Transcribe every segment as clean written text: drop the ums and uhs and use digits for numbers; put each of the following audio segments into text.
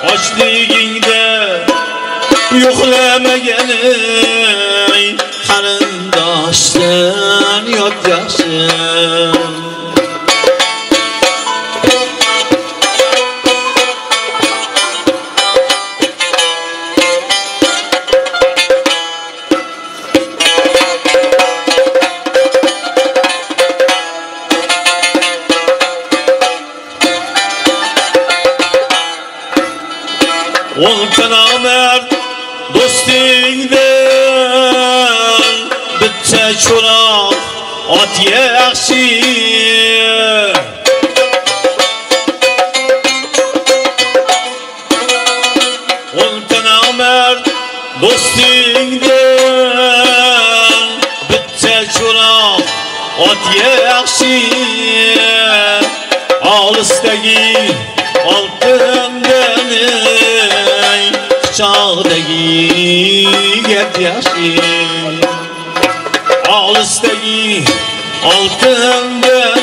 ochligingda yo'qlamagani qarindoshdan yot yaxshi. Olta namert dostingdan bitta cho'loq ot yaxshi. Olta namert dostingdan bitta cho'loq ot yaxshi. Olisdagi oltindan quchoqdagi gap yaxshi. Olisdagi oltindan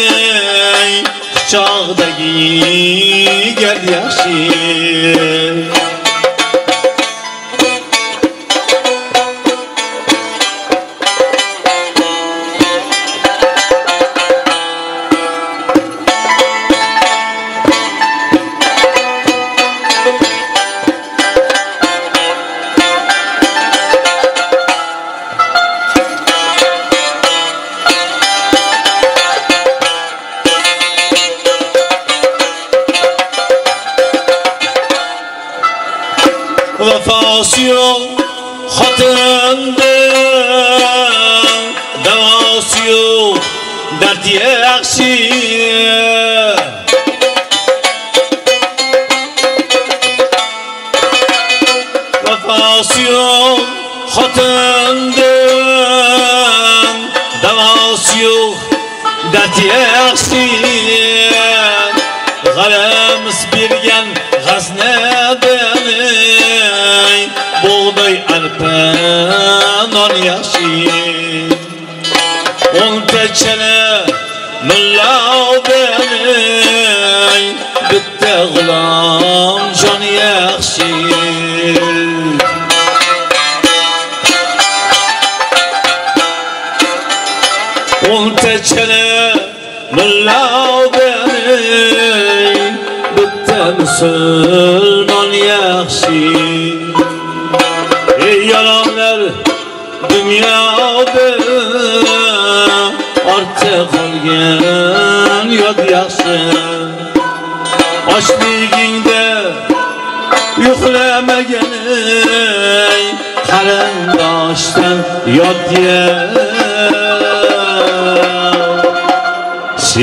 quchoqdagi gap yaxshi. Vafası yok xotindan, davası yok dard yaxshi. Vafası yok xotindan, davası yok dard yaxshi. G'alamis bergan g'aznadan buğday arpa non yaxshi. O'nta chala mulladan bitta g'ulom jon yaxshi. O'nta chala mulladan bitta musulmon yaxshi. Ey yalanlar dunyoda ortda qolgan yot yaxshi. Ochligingda yo'qlamagani qarindoshdan yot yaxshi.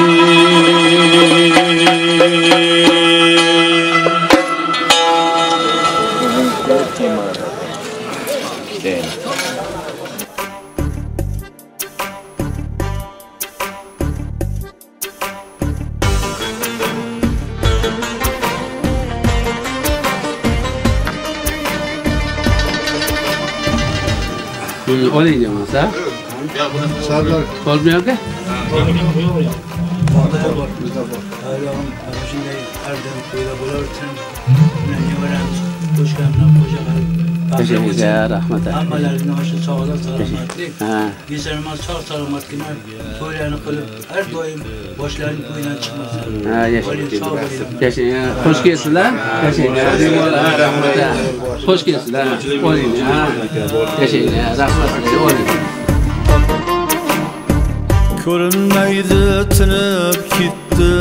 Olayım diyorum sen. Sardar. Olmuyor ki? Teşekkürler, rahmetle. Amellerini hoşça sağlık, selametlik. Bizlerimiz sağ selametliğine böyleni kılıp her doyum boşlarını kuyudan çıkmasın. Teşekkürler. Hoş gelsinler. Teşekkürler. Rahmetle. Hoş gelsinler. Olayım. Teşekkürler. Rahmetle. Olayım. Ko'rinmaydi tinib ketdi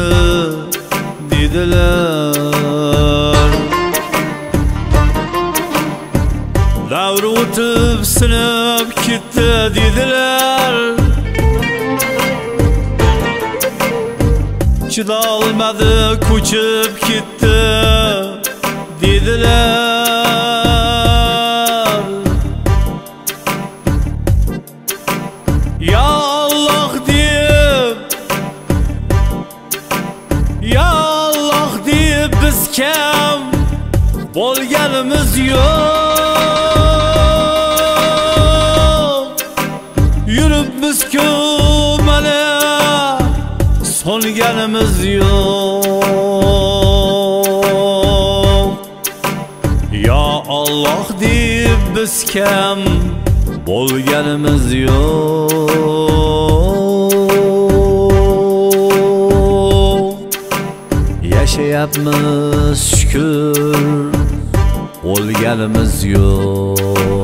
dedilar. Davr o'tib sinib ketdi dedilar. Chidolmadi ko'chib ketdi dedilar. Ya Allah deb, ya Allah deb biz kam bo'lganimiz yo'q. Yuribmiz-ku mana solganimiz yo'q. Allah deyip biz kam bo'lganimiz yo'q. Yaşayapmiz şükür, o'lganimiz yo'q.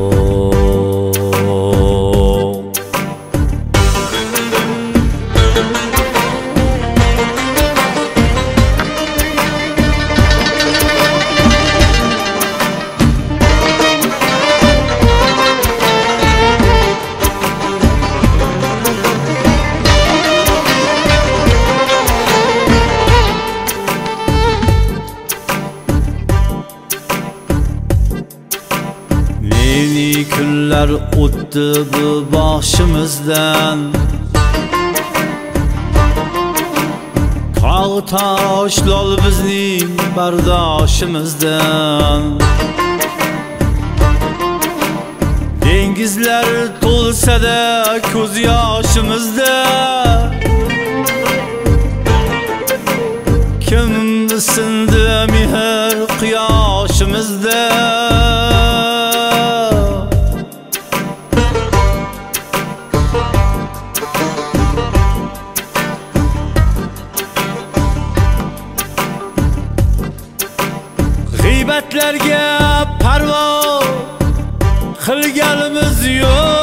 Neyli kunlar o'tdi bu boshimizdan, tog' toshlar bizning bardoshimizdan. Dengizlar to'lsa-da ko'z yoshimizda, kim sindi mehr quyoshimizda. G'iybatlarga parvo qilganimiz yo'q.